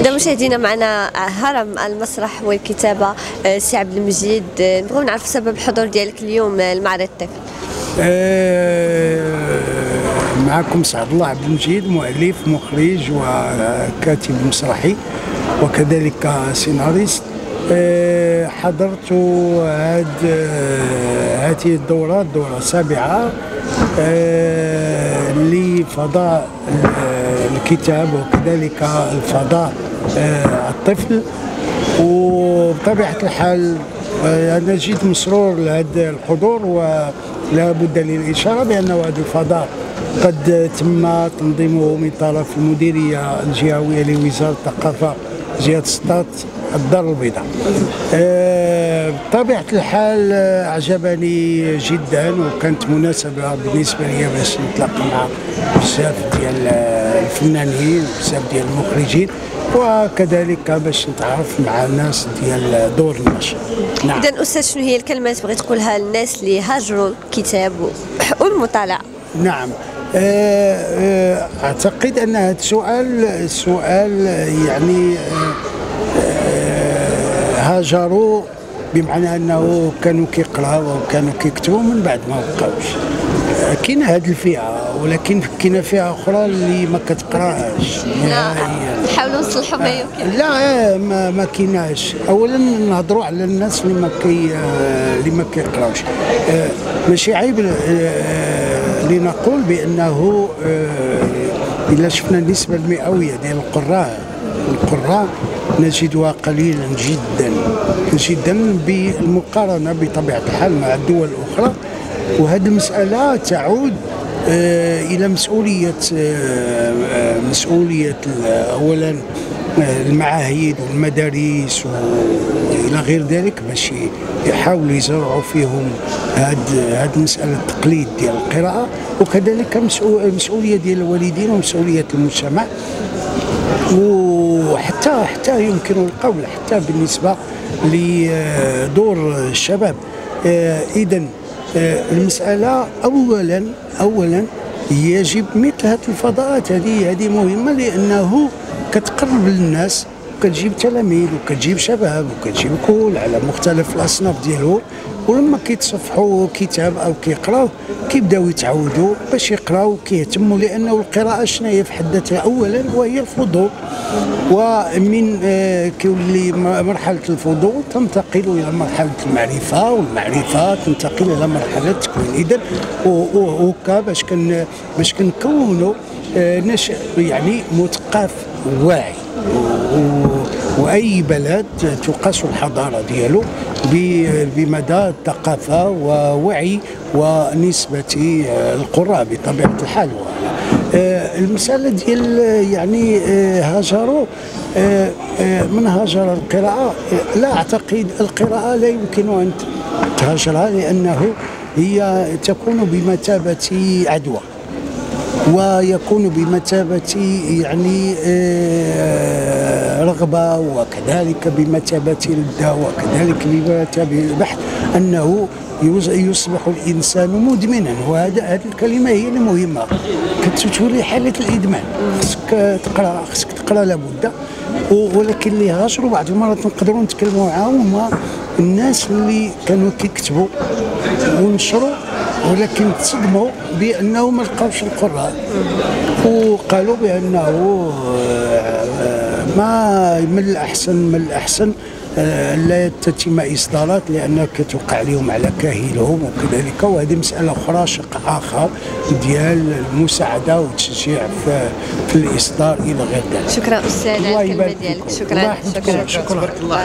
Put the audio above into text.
إذا مشاهدينا معنا هرم المسرح والكتابة سي عبد المجيد، نبغيو نعرف سبب الحضور ديالك اليوم لمعرض الطفل. معكم سعد الله عبد المجيد، مؤلف مخرج وكاتب مسرحي وكذلك سيناريست. حضرت هذه الدورة السابعة لفضاء الكتاب وكذلك الفضاء الطفل، وبطبيعة الحال أنا جيت مسرور لهذا الحضور، ولا بد للإشارة بأن هذا الفضاء قد تم تنظيمه من طرف المديرية الجهوية لوزارة الثقافة جهة سطات الدار البيضاء. بطبيعة الحال أعجبني جدا، وكانت مناسبة بالنسبة لي باش نتلاقى مع بزاف ديال الفنانين وبزاف ديال المخرجين، وكذلك باش نتعرف مع الناس ديال دور النشر. نعم. إذا أستاذ، شنو هي الكلمات تبغي تقولها للناس اللي هاجروا الكتاب والمطالعة؟ نعم، أعتقد أن هذا السؤال يعني هاجروا بمعنى أنه كانوا كيقراوا وكانوا كيكتبوا من بعد ما بقاوش. كاين هذه الفئة، ولكن كاينه فئة أخرى اللي ما كتقراش. نحاولوا نصلحوا ما يمكن. لا، ما كايناش. أولا نهضروا على الناس اللي ما كيقراوش. ماشي عيب لنقول بأنه إلا شفنا النسبة المئوية ديال القراء نجدها قليلا جدا بالمقارنة بطبيعة الحال مع الدول الأخرى، وهذه المسألة تعود إلى مسؤولية أولا المعاهد والمدارس وإلى غير ذلك، باش يحاولوا يزرعوا فيهم هذه المسألة التقليد ديال القراءة، وكذلك مسؤولية ديال الوالدين ومسؤولية المجتمع، وحتى يمكن القول حتى بالنسبة لدور الشباب. إذا المسألة أولا يجب مثل هذه الفضاءات، هذه مهمة، لأنه كتقرب للناس، وكتجيب تلاميذ وكتجيب شباب وكتجيب كل على مختلف الأصناف ديالهم، ولما كيتصفحوا كتاب أو كيقراو كيبداو يتعودوا باش يقراو كيهتموا، لأنه القراءة شنو هي في حد ذاتها؟ أولا وهي الفضول، ومن كيولي مرحلة الفضول تنتقل إلى مرحلة المعرفة، والمعرفة تنتقل إلى مرحلة التكوين. إذا وكا باش كنكونوا نشأ يعني مثقف واعي، وأي بلد تقاس الحضارة ديالو بمدى الثقافة ووعي ونسبة القراء بطبيعة الحال. المسألة ديال يعني هاجروا، من هاجر القراءة، لا أعتقد القراءة لا يمكن أن تهاجرها، لأنه هي تكون بمثابة عدوى، ويكون بمثابة يعني رغبة، وكذلك بمثابة لذة، وكذلك بمثابة البحث، أنه يصبح الإنسان مدمنا. وهذه الكلمة هي المهمة، كتولي حالة الإدمان، خصك تقرا لابد. ولكن اللي هاجروا بعض المرات نقدروا نتكلموا معاهم هما الناس اللي كانوا كيكتبوا ونشروا، ولكن تصدموا بأنه ما لقاوش القراء، وقالوا بأنه من الأحسن لا تتم إصدارات، لأنها كتوقع عليهم على كاهلهم وكذلك. وهذه مسألة أخرى، شق آخر ديال المساعدة والتشجيع في الإصدار إلى غير ذلك. شكرا أستاذ على الكلمة ديالك. شكرا.